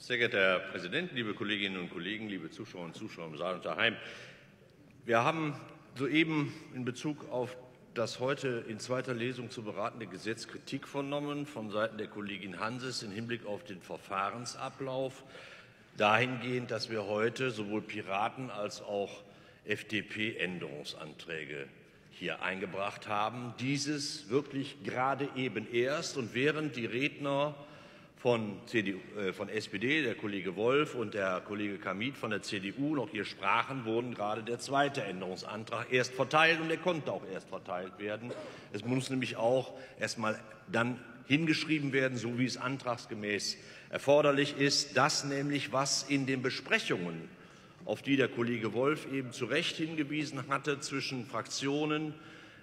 Sehr geehrter Herr Präsident, liebe Kolleginnen und Kollegen, liebe Zuschauerinnen und Zuschauer im Saal und daheim! Wir haben soeben in Bezug auf das heute in zweiter Lesung zu beratende Gesetz Kritik vernommen von Seiten der Kollegin Hanses im Hinblick auf den Verfahrensablauf, dahingehend, dass wir heute sowohl Piraten als auch FDP Änderungsanträge hier eingebracht haben. Dieses wirklich gerade eben erst, und während die Redner von SPD, der Kollege Wolf und der Kollege Kamit von der CDU noch hier sprachen, wurden gerade der zweite Änderungsantrag erst verteilt, und er konnte auch erst verteilt werden. Es muss nämlich auch erst mal dann hingeschrieben werden, so wie es antragsgemäß erforderlich ist, dass nämlich, was in den Besprechungen, auf die der Kollege Wolf eben zu Recht hingewiesen hatte, zwischen Fraktionen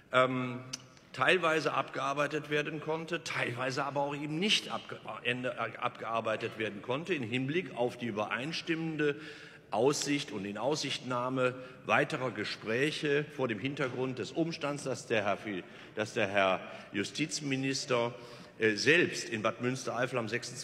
teilweise abgearbeitet werden konnte, teilweise aber auch eben nicht abgearbeitet werden konnte, im Hinblick auf die übereinstimmende Aussicht und Inaussichtnahme weiterer Gespräche vor dem Hintergrund des Umstands, dass der Herr Justizminister selbst in Bad Münstereifel am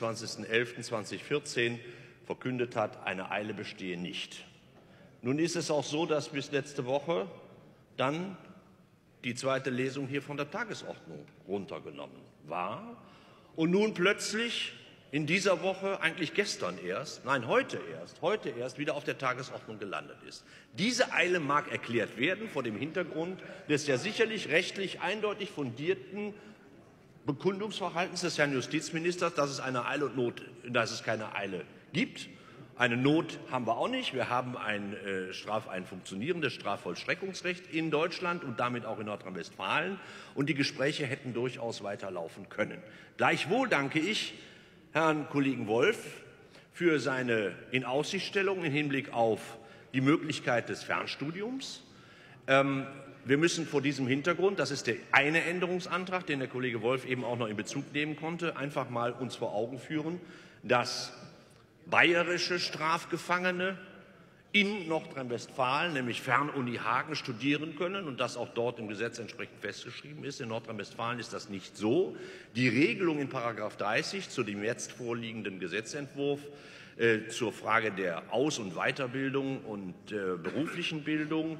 26.11.2014 verkündet hat, eine Eile bestehe nicht. Nun ist es auch so, dass bis letzte Woche dann die zweite Lesung hier von der Tagesordnung runtergenommen war und nun plötzlich in dieser Woche, eigentlich gestern erst, nein, heute erst wieder auf der Tagesordnung gelandet ist. Diese Eile mag erklärt werden vor dem Hintergrund des ja sicherlich rechtlich eindeutig fundierten Bekundungsverhaltens des Herrn Justizministers, dass es eine Eile und Not, dass es keine Eile gibt. Eine Not haben wir auch nicht. Wir haben ein funktionierendes Strafvollstreckungsrecht in Deutschland und damit auch in Nordrhein-Westfalen. Und die Gespräche hätten durchaus weiterlaufen können. Gleichwohl danke ich Herrn Kollegen Wolf für seine Inaussichtstellung im Hinblick auf die Möglichkeit des Fernstudiums. Wir müssen vor diesem Hintergrund, das ist der eine Änderungsantrag, den der Kollege Wolf eben auch noch in Bezug nehmen konnte, einfach mal uns vor Augen führen, dass bayerische Strafgefangene in Nordrhein-Westfalen, nämlich Fernuni Hagen, studieren können und das auch dort im Gesetz entsprechend festgeschrieben ist. In Nordrhein-Westfalen ist das nicht so. Die Regelung in § 30 zu dem jetzt vorliegenden Gesetzentwurf zur Frage der Aus- und Weiterbildung und beruflichen Bildung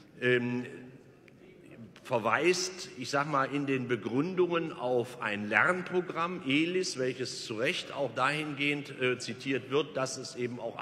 verweist, ich sage mal, in den Begründungen auf ein Lernprogramm, ELIS, welches zu Recht auch dahingehend zitiert wird, dass es eben auch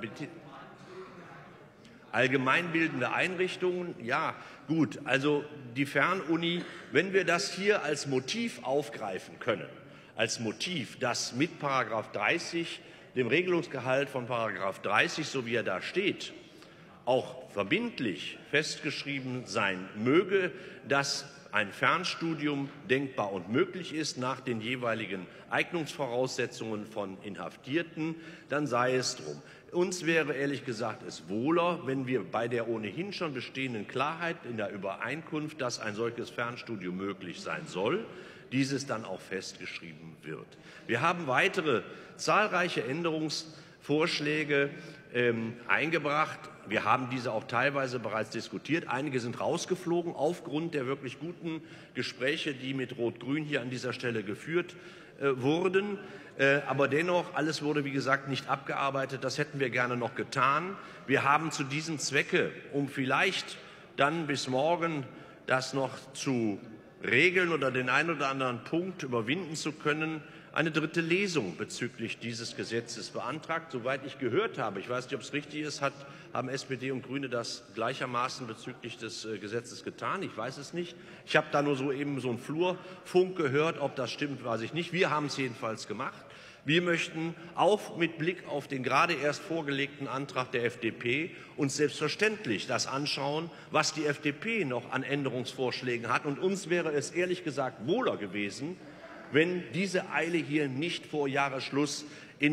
allgemeinbildende Einrichtungen, ja gut, also die Fernuni, wenn wir das hier als Motiv aufgreifen können, als Motiv, das mit § 30, dem Regelungsgehalt von § 30, so wie er da steht, auch verbindlich festgeschrieben sein möge, dass ein Fernstudium denkbar und möglich ist nach den jeweiligen Eignungsvoraussetzungen von Inhaftierten, dann sei es drum. Uns wäre ehrlich gesagt es wohler, wenn wir bei der ohnehin schon bestehenden Klarheit in der Übereinkunft, dass ein solches Fernstudium möglich sein soll, dieses dann auch festgeschrieben wird. Wir haben weitere zahlreiche Änderungsvorschläge eingebracht. Wir haben diese auch teilweise bereits diskutiert. Einige sind rausgeflogen aufgrund der wirklich guten Gespräche, die mit Rot-Grün hier an dieser Stelle geführt wurden. Aber dennoch, alles wurde, wie gesagt, nicht abgearbeitet. Das hätten wir gerne noch getan. Wir haben zu diesem Zwecke, um vielleicht dann bis morgen das noch zu regeln oder den einen oder anderen Punkt überwinden zu können, eine dritte Lesung bezüglich dieses Gesetzes beantragt. Soweit ich gehört habe, ich weiß nicht, ob es richtig ist, haben SPD und Grüne das gleichermaßen bezüglich des Gesetzes getan. Ich weiß es nicht. Ich habe da nur soeben so einen Flurfunk gehört. Ob das stimmt, weiß ich nicht. Wir haben es jedenfalls gemacht. Wir möchten auch mit Blick auf den gerade erst vorgelegten Antrag der FDP uns selbstverständlich das anschauen, was die FDP noch an Änderungsvorschlägen hat. Und uns wäre es ehrlich gesagt wohler gewesen, wenn diese Eile hier nicht vor Jahresschluss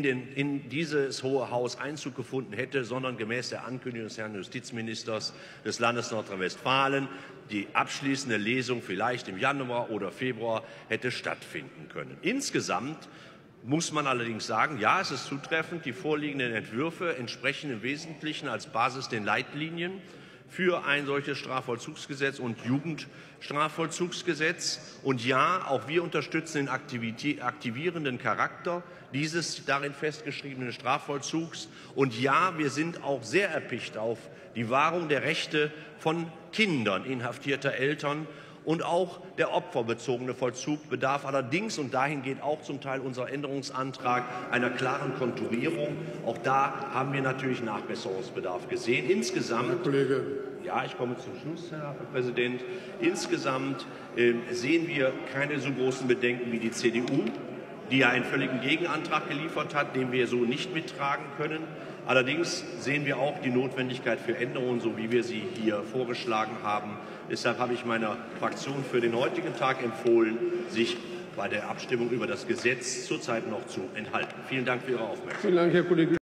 in dieses Hohe Haus Einzug gefunden hätte, sondern gemäß der Ankündigung des Herrn Justizministers des Landes Nordrhein-Westfalen die abschließende Lesung vielleicht im Januar oder Februar hätte stattfinden können. Insgesamt muss man allerdings sagen, ja, es ist zutreffend, die vorliegenden Entwürfe entsprechen im Wesentlichen als Basis den Leitlinien für ein solches Strafvollzugsgesetz und Jugendstrafvollzugsgesetz. Und ja, auch wir unterstützen den aktivierenden Charakter dieses darin festgeschriebenen Strafvollzugs. Und ja, wir sind auch sehr erpicht auf die Wahrung der Rechte von Kindern inhaftierter Eltern. Und auch der opferbezogene Vollzug bedarf allerdings, und dahin geht auch zum Teil unser Änderungsantrag, einer klaren Konturierung. Auch da haben wir natürlich Nachbesserungsbedarf gesehen. Insgesamt, Herr Kollege. Ja, ich komme zum Schluss, Herr Präsident. Insgesamt sehen wir keine so großen Bedenken wie die CDU, die ja einen völligen Gegenantrag geliefert hat, den wir so nicht mittragen können. Allerdings sehen wir auch die Notwendigkeit für Änderungen, so wie wir sie hier vorgeschlagen haben. Deshalb habe ich meiner Fraktion für den heutigen Tag empfohlen, sich bei der Abstimmung über das Gesetz zurzeit noch zu enthalten. Vielen Dank für Ihre Aufmerksamkeit. Vielen Dank, Herr Kollege.